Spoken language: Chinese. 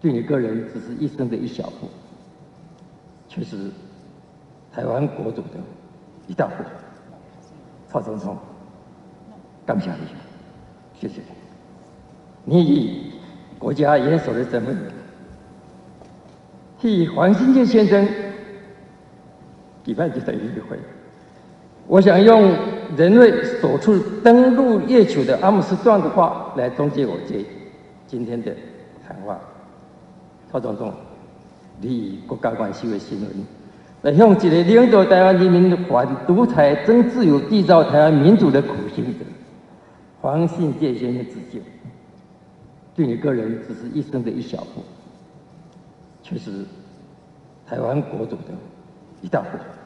对你个人只是一生的一小步，却是台湾国族的一大步。曹总统，感谢你，谢谢你以国家元首的身份，替黄兴介先生举办这场音乐会。我想用人类首次登陆月球的阿姆斯壮的话来终结我今天的谈话。曹总统，你以国家元首的身份，来向一个领导台湾人民反独裁、争自由、缔造台湾民主的苦行者黄信介先生致敬。对你个人只是一生的一小步，却是台湾国族的一大步。